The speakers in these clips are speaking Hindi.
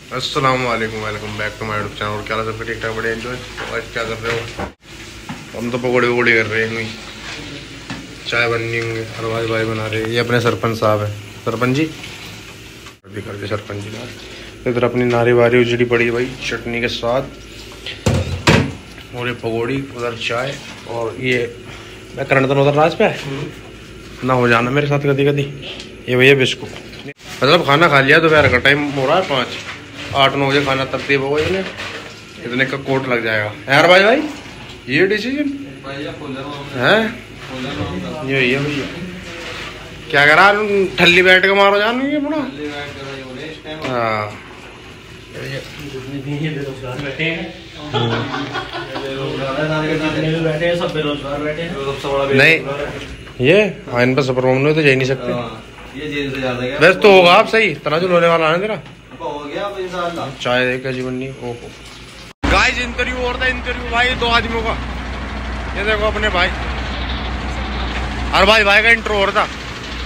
अस्सलाम वालेकुम, welcome back to my YouTube channel. क्या सब ठीक ठाक, बड़े एंजॉय। आज क्या कर रहे हो? हम तो पकौड़े वकौड़े कर रहे हैं, चाय बननी होंगे और भाई बना रहे हैं। ये अपने सरपंच साहब हैं, सरपंच जी भी कर दे सरपंच जी ना। इधर अपनी नारी वारी उजड़ी पड़ी भाई चटनी के साथ, और ये पकौड़ी, उधर चाय, और ये मैं करंट उधर राज पे ना हो जाना मेरे साथ कभी कभी। ये भैया बिस्कुट, मतलब खाना खा लिया दोपहर का, टाइम हो रहा है 5, 8-9 बजे खाना तरतीब होगा। इन्हें इतने का कोट लग जाएगा यार। भाई ये डिसीजन है, ये भैया क्या करा, ठल्ली बैठ के मारो जान अपना। हाँ नहीं, ये इन पर सफर में तो जा नहीं सकते। वैसे तो होगा आप सही, तनाजुल होने वाला है तेरा। चाय एक जीवन नहीं। ओहो गाइस, इंटरव्यू और था, इंटरव्यू भाई 2 आदमियों का। ये देखो अपने भाई, और भाई का इंट्रो और था।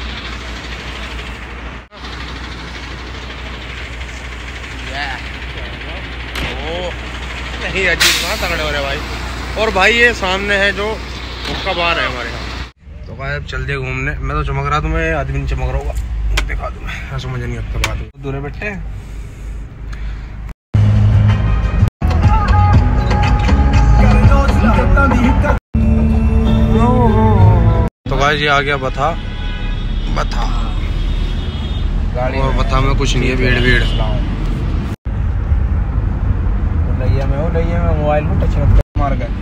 नहीं अजीब कहाँ तगड़े हो रहे भाई। और भाई ये सामने है जो हुक्का बार है हमारे यहाँ। तो भाई अब चलते घूमने। मैं तो चमक रहा, तुम्हें आदमी नहीं चमक रहा होगा, दिखा दूँ मैं, समझ नहीं आता बात। दूर बैठे तो भाई ये आ गया बथा। और बथा में कुछ नहीं है, भीड़ में मोबाइल में टच मार गए।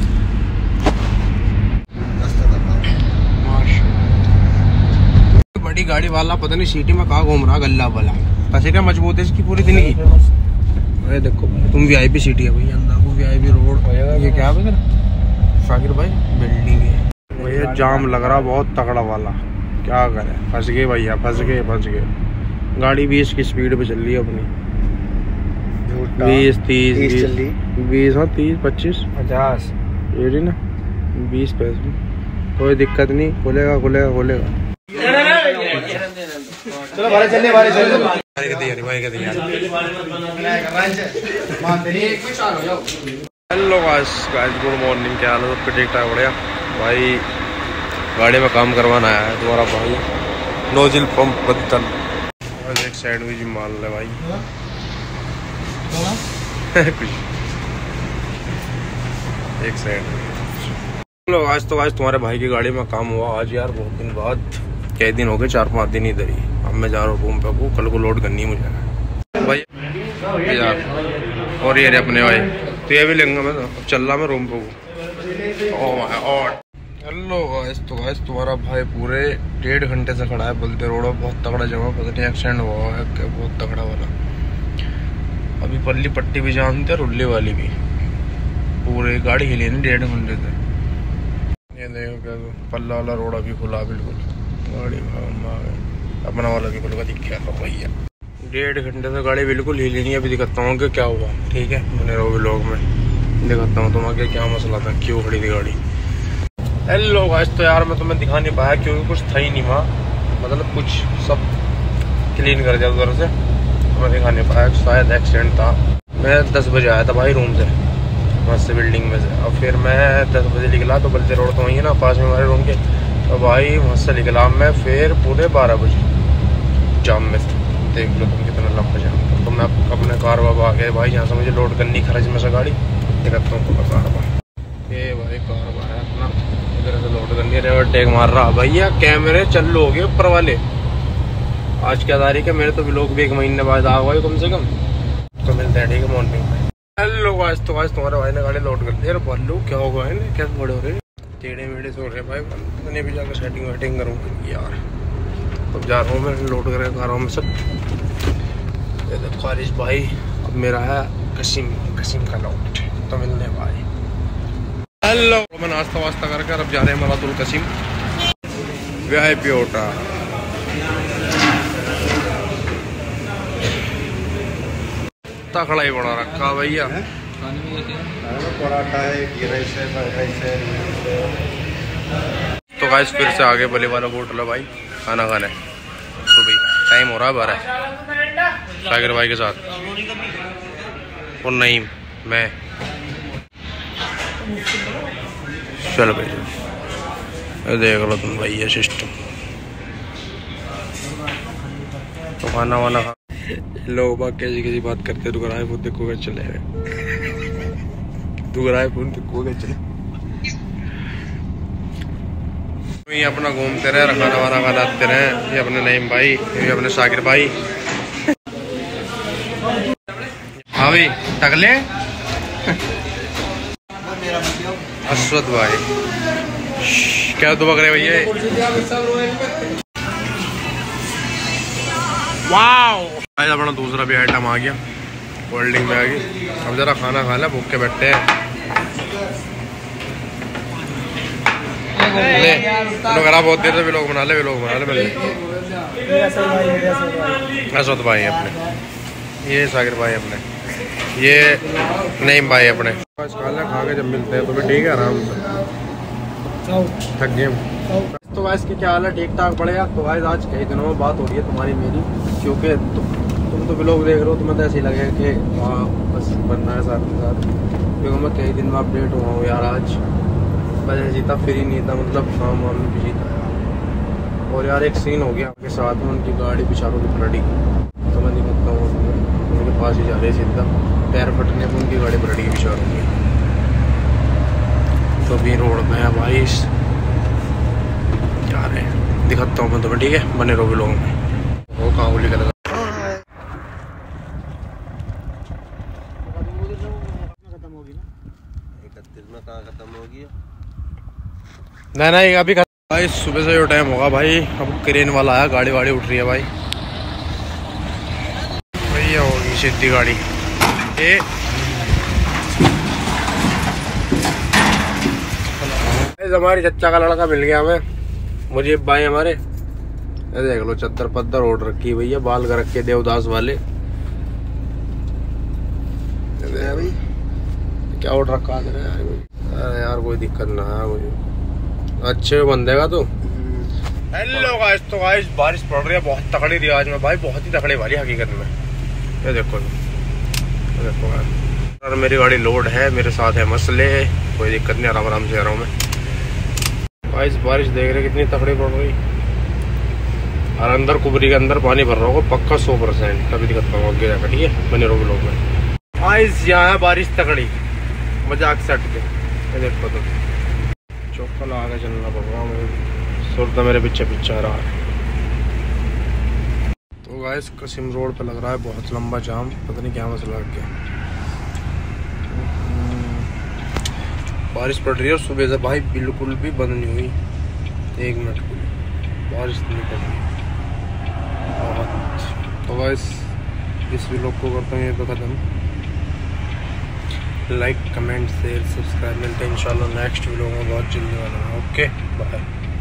बड़ी गाड़ी वाला पता नहीं सिटी में कहाँ घूम रहा, गल्ला वाला। पैसे क्या मजबूत है इसकी पूरी दिन की। अरे देखो तुम वीआईपी सिटी है भैया, अंदर को वीआईपी रोड। ये क्या है शाकिर भाई, बिल्डिंग है भैया। जाम लग रहा बहुत तगड़ा वाला, क्या करे, फंस गए भैया, फंस गए। गाड़ी 20 की स्पीड पे चल रही है अपनी, 20, 30, 20, 30, 25, 50 ये ना 20 पैसे। कोई दिक्कत नहीं, खुलेगा। चलो भाई चलने हेलो गाइस, गुड मॉर्निंग। क्या हाल है सबके? ठीक ठाक, बढ़िया भाई। गाड़ी में काम करवाना आया है तुम्हारा भाई, नोजिल पंप बदल। और एक सैंडविच मार ले भाई कुछ एक सैंडविच। लोग आज तुम्हारे भाई की गाड़ी में काम हुआ आज यार, बहुत दिन बाद। कई दिन हो गए, 4-5 दिन इधर ही। अब मैं जा रहा हूँ रूम पे, को कल को लोड करनी है मुझे भाई यार। और ये अपने भाई तो ये भी लेंगे मैं, तो चल रहा मैं रूम पे। हेलो गाइस, तुम्हारा भाई पूरे 1.5 घंटे से खड़ा है बलते रोड। बहुत तगड़ा जगह, पता नहीं एक्सीडेंट हुआ है क्या, बहुत तगड़ा वाला। अभी पल्ली पट्टी भी जानते हैं, रुल्ले वाली भी। पूरे गाड़ी हिली नहीं 1.5 घंटे से। ये देखो क्या पल्ला वाला रोड अभी खुला बिल्कुल, गाड़ी अपना वाला भी खुल का दिख गया भैया। 1.5 घंटे से गाड़ी बिल्कुल हिली नहीं। अभी दिखाता हूँ कि क्या हुआ, ठीक है? बने रहो व्लॉग में, दिखाता हूँ तुम्हें क्या मसला था, क्यों खड़ी थी गाड़ी। हेलो गाइस, तो यार मैं तुम्हें दिखा नहीं पाया क्योंकि कुछ था ही नहीं वहाँ, मतलब कुछ सब क्लीन कर दिया उधर से, तो मैं दिखा नहीं पाया। शायद एक्सीडेंट था। मैं 10 बजे आया था भाई रूम से, वहाँ से बिल्डिंग में से। और फिर मैं 10 बजे निकला, तो बल्ते रोड तो वहीं है ना पास में हमारे रूम के। तो भाई वहाँ से निकला मैं फिर पूरे 12 बजे जाम में। देख लो तुम कितना लंबा जाम था। तो मैं अपने कार बाबा आ गए भाई, यहाँ से मुझे लोड करनी खरज में से गाड़ी। दिखाता हूँ तो कार बाबा, ये भाई कार बाबा है अपना, इधर से लोड करनी है। ओवरटेक मार रहा भैया, कैमरे चालू हो गए ऊपर वाले। आज क्या तारीख है? मेरे तो व्लॉग भी 1 महीने बाद आ गए कम से कम। तो मिलते हैं ठीक है मॉर्निंग में। हेलो गाइस, तो गाइस तुम्हारे भाई ने गाड़ी लोड कर दी। यार बल्लू क्या होगा है ना, कैसे बड़े हो रहे, टेढ़े मेढ़े से हो रहे भाई। मैंने भी जाकर सेटिंग वेटिंग करूँगा यार। अब जा रहा हूँ मैं, लोड करके खा रहा हूँ मैं सब। ये देखो खारिज भाई, अब मेरा है कसीम का लोड। तो मिलने भाई। हेलो, मैं नाश्ता वास्ता करके अब जा रहे हैं मलातुल कसीम वीआईपी होटल। खड़ा ही बड़ा रखा भैया, पराठा है, तो गाइस फिर से आगे बले वाला होटल है भाई, खाना खाने। सुबह टाइम हो रहा है 12, शाकिर भाई के साथ। और नहीं मैं। चलो भाई देख लो तुम भाई ये सिस्टम। तो खाना वाना खा लोग बाग कैसी बात करते दुगराए फोन देखो के चले गए। दुगराए फोन देखो के चले ये अपना घूमते रहे, खाना वाना खाते रहे। ये अपने नईम भाई, ये अपने साकिर भाई। हाँ भाई टकले अश्वत भाई क्या दुआ करे भैया। वाओ अपना दूसरा भी आइटम आ गया, कोल्ड ड्रिंक में आ गई। अब जरा खाना खा ले, भूख के बैठे हैं। खराब बहुत देर से लोग बना ले मिल असद भाई अपने, ये साकिर भाई अपने, ये नईम भाई अपने। खा के जब मिलते हैं तो भी ठीक है, आराम से थक गए। तो गाइस की क्या हाल है, ठीक ठाक बढ़िया। तो गाइस आज कई दिनों में बात हो रही है तुम्हारी मेरी, क्योंकि तुम तो व्लॉग देख रहे हो, तुम्हें तो ऐसे ही लगेगा कि हाँ बस बनना है साथ के साथ। क्योंकि मैं कई दिन में अपडेट हुआ हूँ यार। आज बस ऐसी था, फ्री नहीं था, मतलब काम वाम में बिजी था। और यार एक सीन हो गया आपके साथ में, उनकी गाड़ी पिछाड़ों की पलटी। तो मैं निकलता हूँ उनके पास ही जा रहे सीधा, पैर फटने पर उनकी गाड़ी पलटी पिछाड़ों की। तो अभी रोड पे है भाई जा रहे हैं, दिखाता हूँ मैं तुम्हें, ठीक है बने रहो व्लॉग में। वो कहाँ गोली कर नहीं अभी भाई सुबह से जो टाइम होगा भाई, अब क्रेन वाला आया, गाड़ी वाड़ी उठ रही है भाई। भैया होगी सीधी गाड़ी ये हमारी चच्चा का लड़का मिल गया हमें, मुझे भाई हमारे। देख लो चद्दर पद्दर ओढ़ रखी है भैया, बाल कर रखे देवदास वाले। क्या ओढ़ रखा है यार, कोई दिक्कत ना है मुझे, अच्छे बंदे का तो। हेलो गाइस, तो गाइस बारिश पड़ रही है बहुत तगड़ी रियाज में भाई, बहुत ही तगड़ी वाली हकीकत में। ये देखो यार, मेरी गाड़ी लोड है, मेरे साथ है मसले, कोई दिक्कत नहीं, आराम आराम से आ रहा हूँ मैं। गाइस बारिश देख रहे कितनी तगड़ी पड़ रही, और अंदर कुबरी के अंदर पानी भर रहा होगा पक्का 100%। तभी दिखाता हूँ आगे जाकर, ठीक है बने रहो लोग में। गाइस यहाँ है बारिश तगड़ी, मजाक से हट के। ये देखो तो चौका लगा के चलना पड़ रहा है, सुरता मेरे पीछे पीछे आ रहा है। तो गाइस कसिम रोड पे लग रहा है बहुत लंबा जाम, पता नहीं क्या मसला लग गया। बारिश पड़ रही है और सुबह से भाई बिल्कुल भी बंद नहीं हुई, 1 मिनट की बारिश नहीं पड़ रही बहुत। तो गाइस इस व्लॉग को करता हूँ ये पे खत्म। लाइक कमेंट शेयर सब्सक्राइब, मिलते हैं इंशाल्लाह नेक्स्ट व्लॉग में बहुत जल्दी वाला है। Okay bye.